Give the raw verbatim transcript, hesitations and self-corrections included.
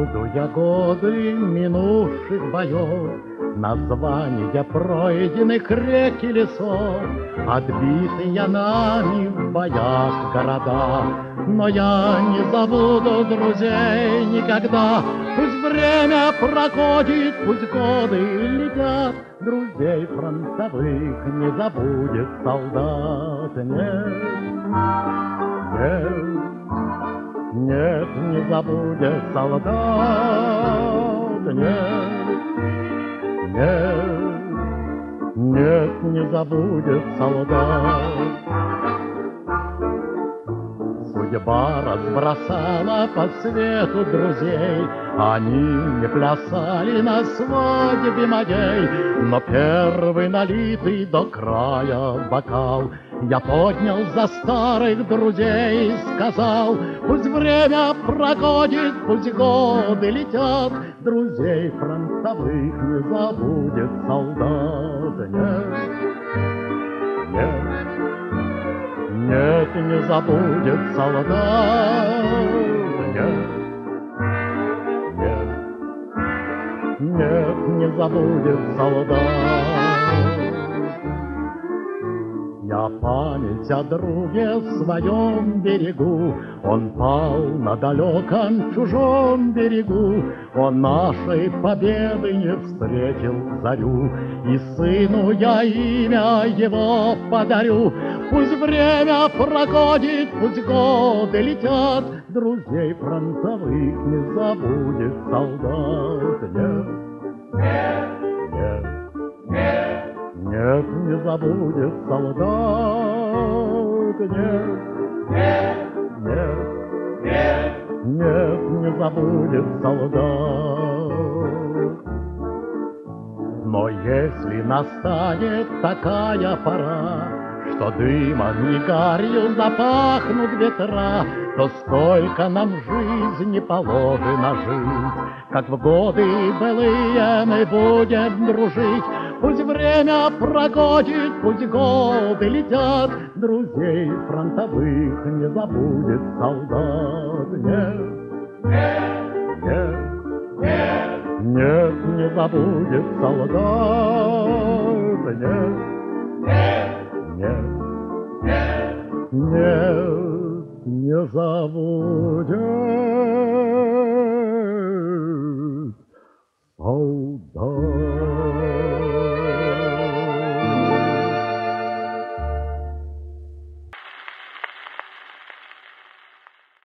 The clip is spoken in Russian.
Буду я годы минувших боев, названия пройденных рек и лесов, отбитые нами в боях города. Но я не забуду друзей никогда. Пусть время проходит, пусть годы летят, друзей фронтовых не забудет солдат. Нет, нет, нет, не забудет солдат. Нет, нет, нет, не забудет солдат. Судьба разбросала по свету друзей, они не плясали на свадьбе моей, но первый налитый до края бокал я поднял за старых друзей и сказал: пусть время проходит, пусть годы летят, друзей фронтовых не забудет солдат. Нет, нет, нет, не забудет солдат. Нет, нет, нет, не забудет солдат. Я память о друге своем берегу, он пал на далеком чужом берегу, он нашей победы не встретил зарю, и сыну я имя его подарю. Пусть время проходит, пусть годы летят, друзей фронтовых не забудет солдат. Нет, нет, нет, нет, не забудет солдат. Нет, нет, нет, нет, нет, не забудет солдат. Но если настанет такая пора, что дымом и гарью запахнут ветра, то сколько нам в жизни положено жить, как в годы былые мы будем дружить. Пусть время проходит, пусть годы летят, друзей фронтовых не забудет солдат. Нет, нет, нет, нет, не забудет солдат. Нет, нет, нет, нет, не забудет солдат.